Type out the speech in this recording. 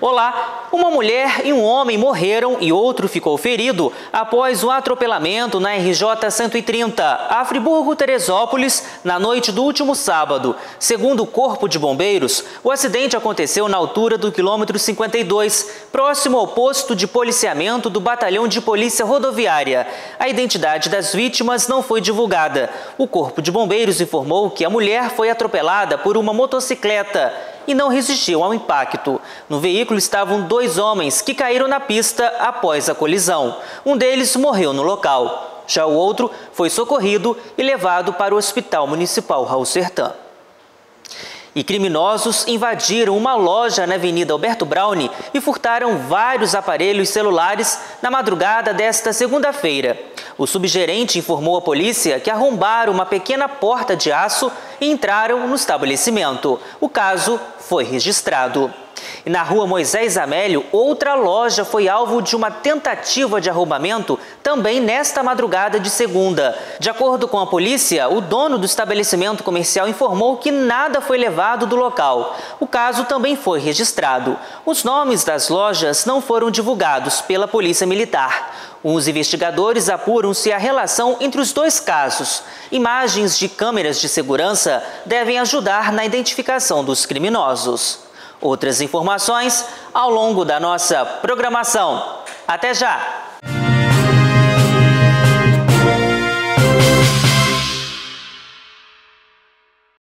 Olá! Uma mulher e um homem morreram e outro ficou ferido após o atropelamento na RJ 130, a Friburgo, Teresópolis, na noite do último sábado. Segundo o Corpo de Bombeiros, o acidente aconteceu na altura do quilômetro 52, próximo ao posto de policiamento do Batalhão de Polícia Rodoviária. A identidade das vítimas não foi divulgada. O Corpo de Bombeiros informou que a mulher foi atropelada por uma motocicleta e não resistiu ao impacto. No veículo estavam 2 homens que caíram na pista após a colisão. Um deles morreu no local. Já o outro foi socorrido e levado para o Hospital Municipal Raul Sertã. E criminosos invadiram uma loja na Avenida Alberto Braune e furtaram vários aparelhos celulares na madrugada desta segunda-feira. O subgerente informou à polícia que arrombaram uma pequena porta de aço e entraram no estabelecimento. O caso foi registrado. E na rua Moisés Amélio, outra loja foi alvo de uma tentativa de arrombamento também nesta madrugada de segunda. De acordo com a polícia, o dono do estabelecimento comercial informou que nada foi levado do local. O caso também foi registrado. Os nomes das lojas não foram divulgados pela Polícia Militar. Os investigadores apuram se há relação entre os 2 casos. Imagens de câmeras de segurança devem ajudar na identificação dos criminosos. Outras informações ao longo da nossa programação. Até já!